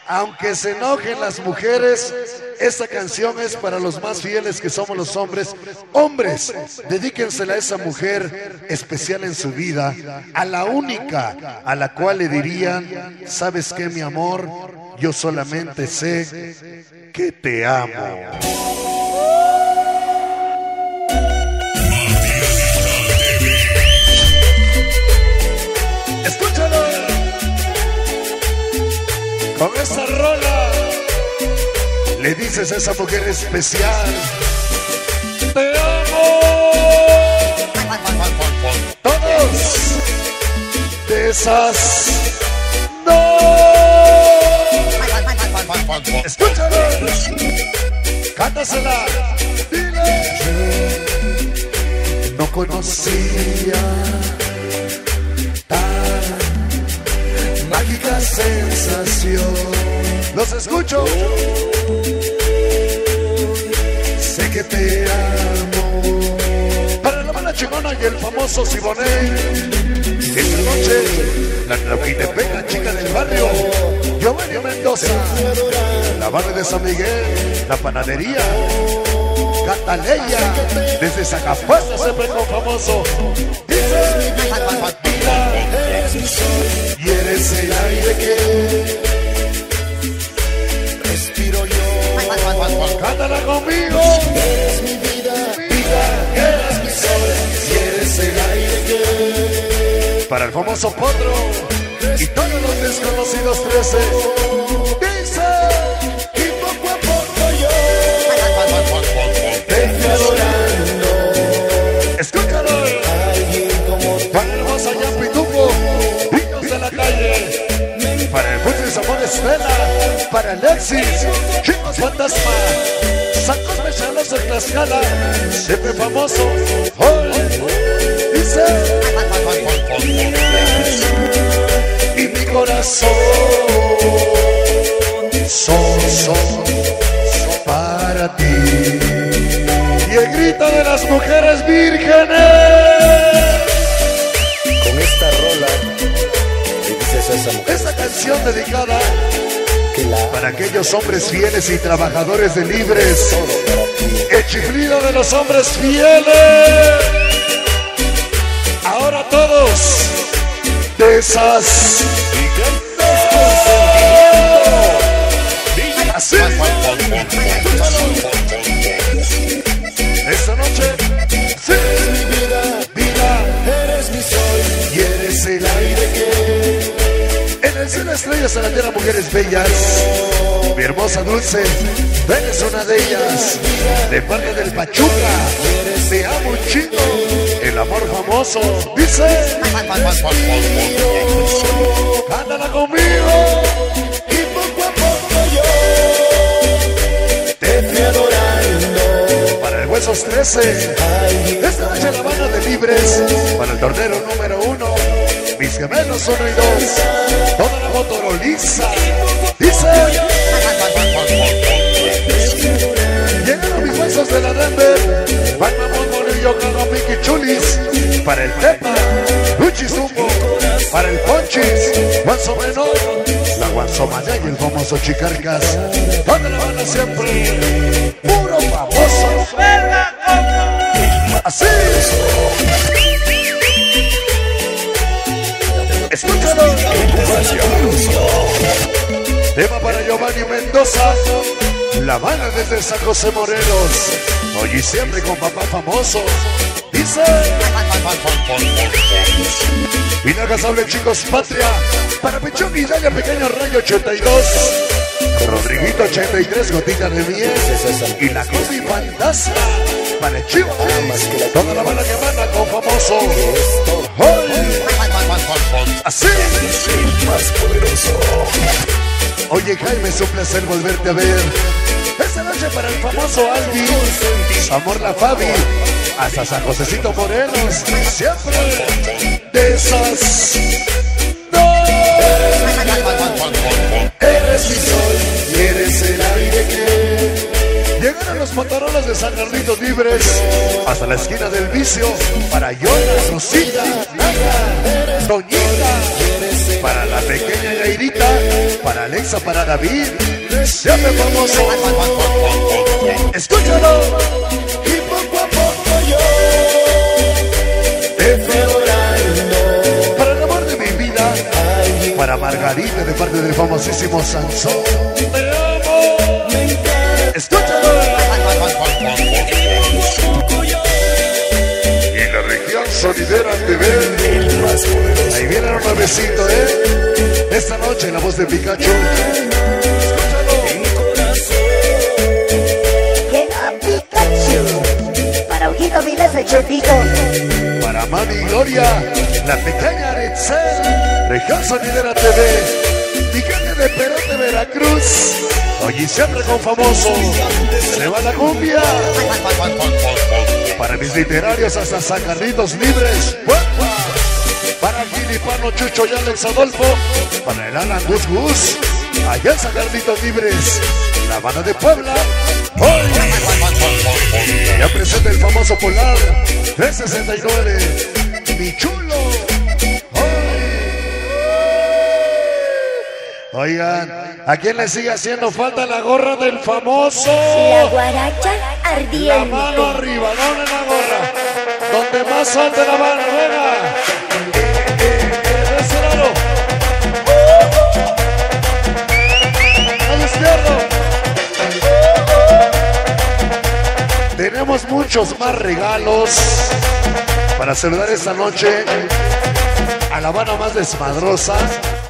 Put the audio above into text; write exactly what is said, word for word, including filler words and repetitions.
Aunque se enojen las mujeres, esta canción es para los más fieles que somos los hombres. Hombres, dedíquensela a esa mujer especial en su vida, a la única a la cual le dirían: ¿sabes qué, mi amor? Yo solamente sé que te amo. Escúchalo. Con esa rola le dices a esa mujer especial: te amo. Todos de esas no. Escúchalo. Cántasela. Dile. No conocía tan mágica sensación. Los escucho. Sé que te amo. Para la mala chingona y el famoso Siboney. Esta noche, la Tlaquitepeca, chica del barrio, Giovanni Mendoza, la barra de San Miguel, la panadería, Cataleya, desde Zacapuesta, siempre con famoso. Dice, y eres el aire que respiro yo. Cántala conmigo. Eres mi vida, vida, eres mi sol. Y eres el aire que. Para el famoso Potro y todos los desconocidos trece. Dice, y poco a poco yo te fui adorando. Escúchalo. Para el hermosa ya Pitufo, niños de la calle. Para el Fuchi Zamora Estela, para Alexis, Chicos Fantasma, San Cosme Chalos de Tlaxcala, siempre famoso. Hoy dice, y mi corazón son, son para ti. Y el grito de las mujeres vírgenes. Con esta rola le dices a esa mujer, esta canción dedicada que la para aquellos hombres fieles y trabajadores de libres. todo para ti. El chiflido de los hombres fieles. Ahora todos de esas. Así. Esta noche, sí. Mi vida, Vida, eres mi sol. y eres el aire que. En el cielo estrellas a la tierra, mujeres bellas. Mi hermosa Dulce, tú eres una de ellas. De parte del Pachuca, te amo un chingo. El amor famoso, dice. Cántala conmigo. Y poco a poco yo te fui adorando. Para el Huesos trece, esta noche la banda de libres. Para el tornero número uno, mis gemelos uno y dos. Toda la motoroliza, dice. Llegaron mis huesos de la Denver. Van Mamón, Morillo, Carlos, Mickey Chulis. Para el Pepa, Luchi Zumbo. Para el Ponchis, Guanzo Menor, la Guanzomania y el famoso Chicarcas. Donde la banda siempre puro famoso. Así. Escúchalo. Tema para Giovanni Mendoza. La banda desde San José Morelos. Hoy y siempre con papá famoso. Dice. Inagazable, chicos, patria. Para Pichón y Dalia, Pequeño Rayo ochenta y dos. Rodriguito ochenta y tres, Gotita de Miel. Y la Combi Fantasma. Para el Chivo. Toda la banda que manda con famoso. Hoy. Así. Más poderoso. Oye, Jaime, es un placer volverte a ver. Esta noche para el famoso Albi, Amor la Fabi, hasta San Josecito Morelos, siempre de esas. No. Eres mi sol y eres el aire que. Llegaron los Motorolas de San Carlitos Libres hasta la esquina del Vicio para Yona, Rosita, Naya, Doñita. para la pequeña Yairita, para Alexa, para David, siempre famoso. Escúchalo. Y poco a poco yo te fui adorando. Para el amor de mi vida, para Margarita de parte del famosísimo Sansón. Te amo. Escúchalo. Y en la región sonidera T V, ahí viene un nuevecito, ¿eh? Esta noche la voz de Pikachu. Escúchalo. Llega Pikachu. Para Ojito Viles el Chepito. Para Mami Gloria, la pequeña Aretzel, región sonidera T V. Picante de Perón de Veracruz. Oye, siempre con famoso. Se le va la cumbia. Para mis literarios hasta San Carlitos Libres. Para Filipano, Chucho y Alex Adolfo. Para el Alan Gus Gus. Allá en San Carlitos Libres. La Habana de Puebla. ¡Hoy! Ya presenta el famoso Polar trescientos sesenta y nueve. Mi chulo. Oigan, ¿a quién le sigue haciendo falta la gorra del famoso? La guaracha La ardiente. mano arriba, no en la gorra. Donde más salte la mano, venga. De ese lado. Al izquierdo. Tenemos muchos más regalos para celebrar esta noche a la Habana más desmadrosa.